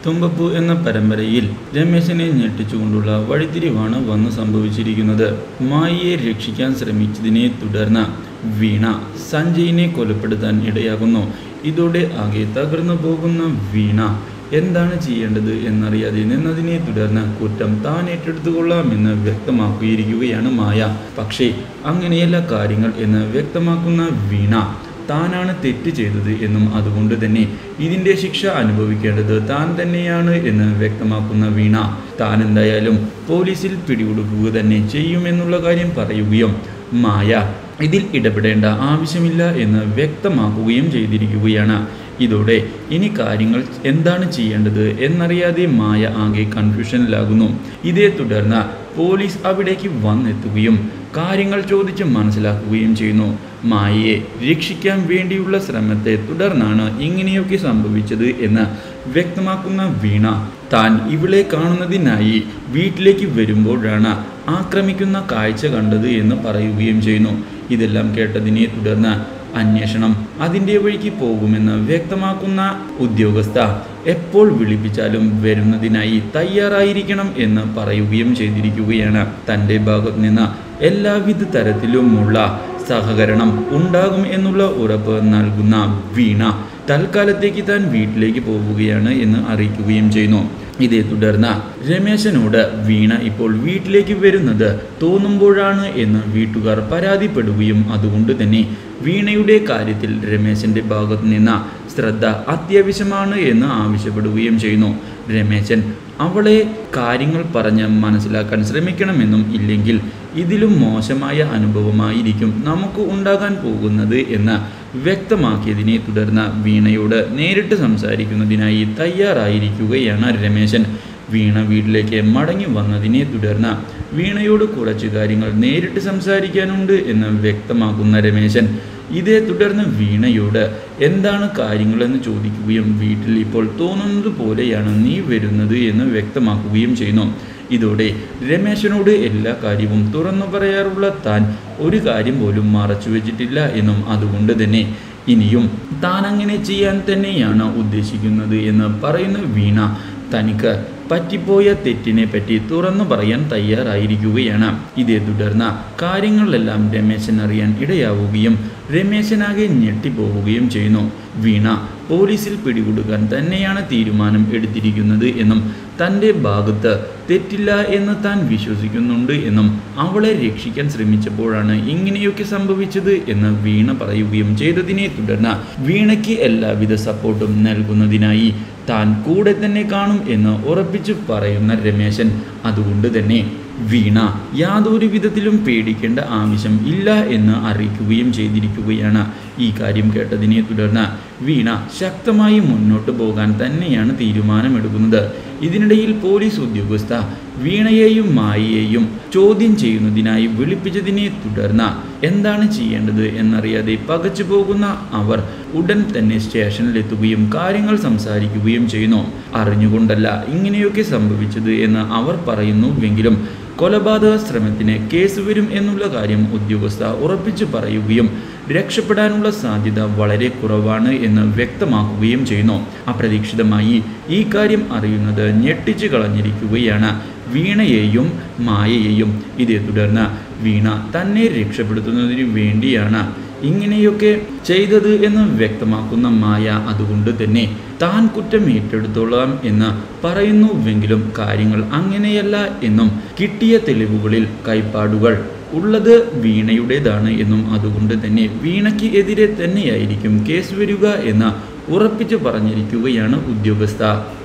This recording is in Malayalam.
തുമ്പപ്പൂ എന്ന പരമ്പരയിൽ രമേശനെ ഞെട്ടിച്ചുകൊണ്ടുള്ള വഴിത്തിരിവാണ് വന്ന് സംഭവിച്ചിരിക്കുന്നത്. മായയെ രക്ഷിക്കാൻ ശ്രമിച്ചതിനെ തുടർന്ന് വീണ സഞ്ജയിനെ കൊലപ്പെടുത്താൻ ഇടയാകുന്നു. ഇതോടെ ആകെ തകർന്നു പോകുന്ന വീണ എന്താണ് ചെയ്യേണ്ടത് എന്നറിയാതെ നിന്നതിനെ തുടർന്ന് കുറ്റം താൻ ഏറ്റെടുത്തുകൊള്ളാമെന്ന് വ്യക്തമാക്കിയിരിക്കുകയാണ് മായ. പക്ഷേ അങ്ങനെയല്ല കാര്യങ്ങൾ എന്ന് വ്യക്തമാക്കുന്ന വീണ താനാണ് തെറ്റ് ചെയ്തത് എന്നും അതുകൊണ്ട് തന്നെ ഇതിൻ്റെ ശിക്ഷ അനുഭവിക്കേണ്ടത് താൻ തന്നെയാണ് എന്ന് വ്യക്തമാക്കുന്ന വീണ താൻ എന്തായാലും പോലീസിൽ പിടികൊടുക്കുക തന്നെ ചെയ്യുമെന്നുള്ള കാര്യം പറയുകയും മായ ഇതിൽ ഇടപെടേണ്ട ആവശ്യമില്ല എന്ന് വ്യക്തമാക്കുകയും ചെയ്തിരിക്കുകയാണ്. ഇതോടെ ഇനി കാര്യങ്ങൾ എന്താണ് ചെയ്യേണ്ടത് എന്നറിയാതെ മായ ആകെ കൺഫ്യൂഷനിലാകുന്നു. ഇതേ തുടർന്ന് പോലീസ് അവിടേക്ക് വന്നെത്തുകയും കാര്യങ്ങൾ ചോദിച്ച് മനസ്സിലാക്കുകയും ചെയ്യുന്നു. മായയെ രക്ഷിക്കാൻ വേണ്ടിയുള്ള ശ്രമത്തെ തുടർന്നാണ് ഇങ്ങനെയൊക്കെ സംഭവിച്ചത് എന്ന് വ്യക്തമാക്കുന്ന വീണ താൻ ഇവളെ കാണുന്നതിനായി വീട്ടിലേക്ക് വരുമ്പോഴാണ് ആക്രമിക്കുന്ന കാഴ്ച കണ്ടത് എന്ന് പറയുകയും ചെയ്യുന്നു. ഇതെല്ലാം കേട്ടതിനെ തുടർന്ന് അന്വേഷണം അതിൻ്റെ വഴിക്ക് പോകുമെന്ന് വ്യക്തമാക്കുന്ന ഉദ്യോഗസ്ഥ എപ്പോൾ വിളിപ്പിച്ചാലും വരുന്നതിനായി തയ്യാറായിരിക്കണം എന്ന് പറയുകയും ചെയ്തിരിക്കുകയാണ്. തൻ്റെ ഭാഗത്ത് നിന്ന് എല്ലാവിധ തരത്തിലുമുള്ള സഹകരണം ഉണ്ടാകും എന്നുള്ള ഉറപ്പ് നൽകുന്ന വീണ തൽക്കാലത്തേക്ക് താൻ വീട്ടിലേക്ക് പോവുകയാണ് എന്ന് അറിയിക്കുകയും ചെയ്യുന്നു. ഇതേ തുടർന്ന് രമേശനോട് വീണ ഇപ്പോൾ വീട്ടിലേക്ക് വരുന്നത് തോന്നുമ്പോഴാണ് എന്ന് വീട്ടുകാർ പരാതിപ്പെടുകയും അതുകൊണ്ട് തന്നെ വീണയുടെ കാര്യത്തിൽ രമേശൻ്റെ ഭാഗത്ത് നിന്ന് ശ്രദ്ധ അത്യാവശ്യമാണ് എന്ന് ആവശ്യപ്പെടുകയും ചെയ്യുന്നു. രമേശൻ അവളെ കാര്യങ്ങൾ പറഞ്ഞ് മനസ്സിലാക്കാൻ ശ്രമിക്കണമെന്നും ഇല്ലെങ്കിൽ ഇതിലും മോശമായ അനുഭവമായിരിക്കും നമുക്ക് ഉണ്ടാകാൻ പോകുന്നത് എന്ന് വ്യക്തമാക്കിയതിനെ തുടർന്ന് വീണയോട് നേരിട്ട് സംസാരിക്കുന്നതിനായി തയ്യാറായിരിക്കുകയാണ് രമേശൻ. വീണ വീട്ടിലേക്ക് മടങ്ങി വന്നതിനെ തുടർന്ന് വീണയോട് കുറച്ച് കാര്യങ്ങൾ നേരിട്ട് സംസാരിക്കാനുണ്ട് എന്ന് വ്യക്തമാക്കുന്ന രമേശൻ ഇതേ തുടർന്ന് വീണയോട് എന്താണ് കാര്യങ്ങളെന്ന് ചോദിക്കുകയും വീട്ടിൽ ഇപ്പോൾ തോന്നുന്നത് പോലെയാണ് നീ വരുന്നത് എന്ന് വ്യക്തമാക്കുകയും ചെയ്യുന്നു. ഇതോടെ രമേശനോട് എല്ലാ കാര്യവും തുറന്നു പറയാറുള്ള താൻ ഒരു കാര്യം പോലും മറച്ചു വെച്ചിട്ടില്ല എന്നും അതുകൊണ്ട് തന്നെ ഇനിയും താൻ അങ്ങനെ ചെയ്യാൻ തന്നെയാണ് ഉദ്ദേശിക്കുന്നത് എന്ന് പറയുന്ന വീണ തനിക്ക് പറ്റിപ്പോയ തെറ്റിനെ പറ്റി തുറന്നു പറയാൻ തയ്യാറായിരിക്കുകയാണ്. ഇതേ തുടർന്ന് കാര്യങ്ങളെല്ലാം രമേശൻ അറിയാൻ ഇടയാവുകയും രമേശനാകെ ഞെട്ടിപ്പോവുകയും ചെയ്യുന്നു. വീണ പോലീസിൽ പിടികൊടുക്കാൻ തന്നെയാണ് തീരുമാനം എടുത്തിരിക്കുന്നത് എന്നും തൻ്റെ ഭാഗത്ത് തെറ്റില്ല എന്ന് താൻ വിശ്വസിക്കുന്നുണ്ട് എന്നും അവളെ രക്ഷിക്കാൻ ശ്രമിച്ചപ്പോഴാണ് ഇങ്ങനെയൊക്കെ സംഭവിച്ചത് എന്ന് വീണ പറയുകയും ചെയ്തതിനെ തുടർന്ന് വീണയ്ക്ക് എല്ലാവിധ സപ്പോർട്ടും നൽകുന്നതിനായി താൻ കൂടെ തന്നെ കാണും എന്ന് ഉറപ്പിച്ചു പറയുന്ന രമേശൻ അതുകൊണ്ട് തന്നെ വീണ യാതൊരു വിധത്തിലും പേടിക്കേണ്ട ആവശ്യം ഇല്ല എന്ന് അറിയിക്കുകയും ചെയ്തിരിക്കുകയാണ്. ഈ കാര്യം കേട്ടതിനെ തുടർന്ന് വീണ ശക്തമായി മുന്നോട്ട് പോകാൻ തന്നെയാണ് തീരുമാനമെടുക്കുന്നത്. ഇതിനിടയിൽ പോലീസ് ഉദ്യോഗസ്ഥ വീണയെയും മായയെയും ചോദ്യം ചെയ്യുന്നതിനായി വിളിപ്പിച്ചതിനെ തുടർന്ന് എന്താണ് ചെയ്യേണ്ടത് എന്നറിയാതെ പകച്ചു പോകുന്ന അവർ ഉടൻ തന്നെ സ്റ്റേഷനിലെത്തുകയും കാര്യങ്ങൾ സംസാരിക്കുകയും ചെയ്യുന്നു. അറിഞ്ഞുകൊണ്ടല്ല ഇങ്ങനെയൊക്കെ സംഭവിച്ചത് എന്ന് അവർ പറയുന്നുവെങ്കിലും കൊലപാതക ശ്രമത്തിന് കേസ് വരും എന്നുള്ള കാര്യം ഉദ്യോഗസ്ഥ ഉറപ്പിച്ചു പറയുകയും രക്ഷപ്പെടാനുള്ള സാധ്യത വളരെ കുറവാണ് എന്ന് വ്യക്തമാക്കുകയും ചെയ്യുന്നു. അപ്രതീക്ഷിതമായി ഈ കാര്യം അറിയുന്നത് ഞെട്ടിച്ചു കളഞ്ഞിരിക്കുകയാണ് വീണയെയും മായയെയും. ഇതേ തുടർന്ന് വീണ തന്നെ രക്ഷപ്പെടുത്തുന്നതിന് വേണ്ടിയാണ് ഇങ്ങനെയൊക്കെ ചെയ്തത് എന്ന് വ്യക്തമാക്കുന്ന മായ അതുകൊണ്ട് തന്നെ താൻ കുറ്റം ഏറ്റെടുത്തോളാം എന്ന് പറയുന്നുവെങ്കിലും കാര്യങ്ങൾ അങ്ങനെയല്ല എന്നും കിട്ടിയ തെളിവുകളിൽ കൈപ്പാടുകൾ ഉള്ളത് വീണയുടേതാണ് എന്നും അതുകൊണ്ട് തന്നെ വീണയ്ക്ക് എതിരെ തന്നെയായിരിക്കും കേസ് വരിക എന്ന് ഉറപ്പിച്ചു പറഞ്ഞിരിക്കുകയാണ് ഉദ്യോഗസ്ഥ.